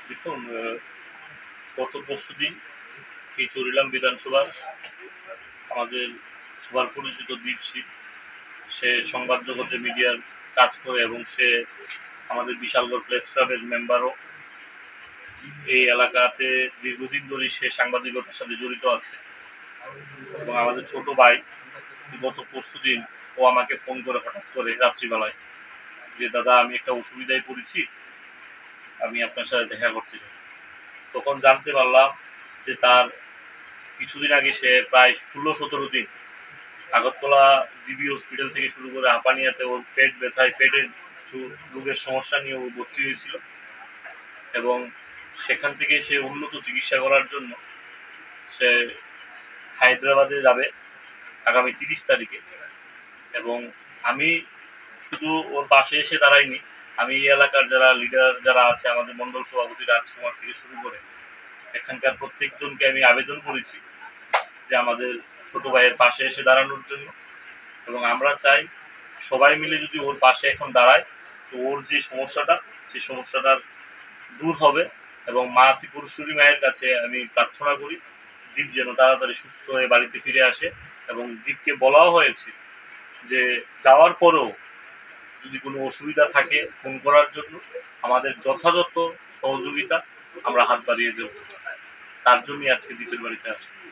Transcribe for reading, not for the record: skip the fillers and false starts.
দেখুন, গত পরশুদিন এই চরিলাম বিধানসভার আমাদের সবার পরিচিত দীপশিখ, সে সংবাদ জগতে মিডিয়ার কাজ করে এবং সে আমাদের বিশালগড় প্রেস ক্লাবের মেম্বারও। এই এলাকাতে দীর্ঘদিন ধরেই সে সাংবাদিকতার সাথে জড়িত আছে এবং আমাদের ছোট ভাই গত পরশুদিন ও আমাকে ফোন করে হঠাৎ করে রাত্রিবেলায় যে, দাদা আমি একটা অসুবিধায় পড়েছি, আমি আপনার সাথে দেখা করতে চাই। তখন জানতে পারলাম যে তার কিছুদিন আগে সে প্রায় 16-17 দিন আগরতলা জিবি হসপিটাল থেকে শুরু করে হাঁপানিয়াতে ওর পেট ব্যথায়, পেটের কিছু রোগের সমস্যা নিয়ে ও ভর্তি হয়েছিল এবং সেখান থেকে সে উন্নত চিকিৎসা করার জন্য সে হায়দ্রাবাদে যাবে আগামী 30 তারিখে। এবং আমি শুধু ওর পাশে এসে দাঁড়াইনি, আমি এই এলাকার যারা লিডার যারা আছে, আমাদের মণ্ডল সভাপতি রাজকুমার থেকে শুরু করে এখানকার প্রত্যেকজনকে আমি আবেদন করেছি যে আমাদের ছোট ভাইয়ের পাশে এসে দাঁড়ানোর জন্য। এবং আমরা চাই সবাই মিলে যদি ওর পাশে এখন দাঁড়ায়, তো ওর যে সমস্যাটা, সেই সমস্যাটার দূর হবে। এবং মা ত্রিপুরেশ্বরী মায়ের কাছে আমি প্রার্থনা করি দীপ যেন তাড়াতাড়ি সুস্থ হয়ে বাড়িতে ফিরে আসে। এবং দীপকে বলাও হয়েছে যে যাওয়ার পরেও যদি কোনো অসুবিধা থাকে ফোন করার জন্য, আমাদের যথাযথ সহযোগিতা আমরা হাত বাড়িয়ে দেব। তার জন্যই আজকে দীপের বাড়িতে আসি।